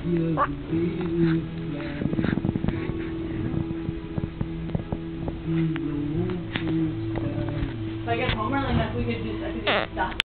If I get home early enough, we could just, I could just stop.